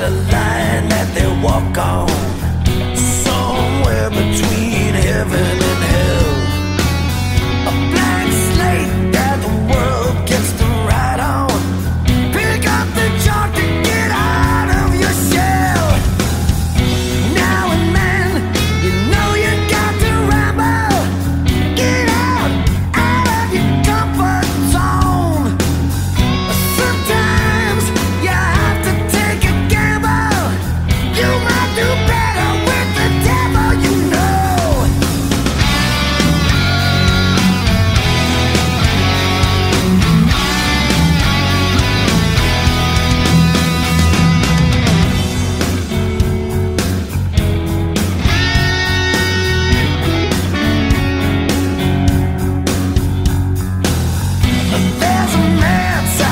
a line that they walk on, somewhere between heaven and hell. A blank slate that the world gets to write on. Pick up the chalk to get out of your shell. Now and then, you know you got to ramble. Get out of your comfort zone. Sometimes you have to take a gamble. You might do better with the devil, you know. There's a man